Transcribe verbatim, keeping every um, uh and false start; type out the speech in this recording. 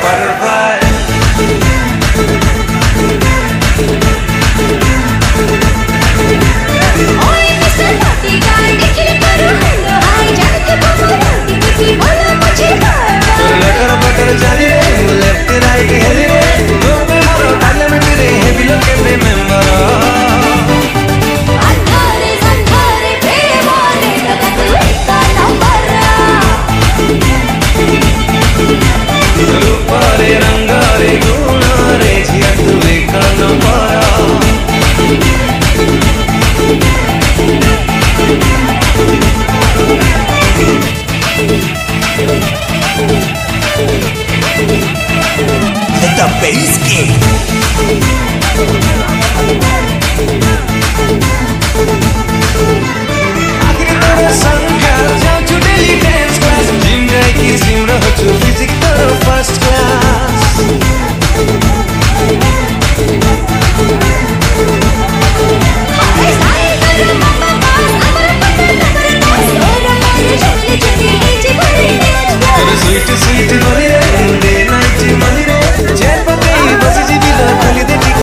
butterfly. ओए mister naughty गाय देखिए करो हेलो हाय जान के बाबू रोटी देखी बोलो मुझे बार लटर बटर चली रे लेफ्ट राइट हेली रे दो पे मारो डाले में तेरे हेवी लोग के मेंबर अंधारे अंधारे प्रेमाने लगा तू एक नंबर रूपारे रंगारे गुणारे जिया तू एक नंबर The bass kick.